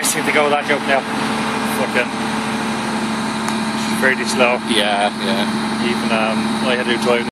last thing to go that joke now. Fucking fairly slow. Yeah. Even I had to do driving.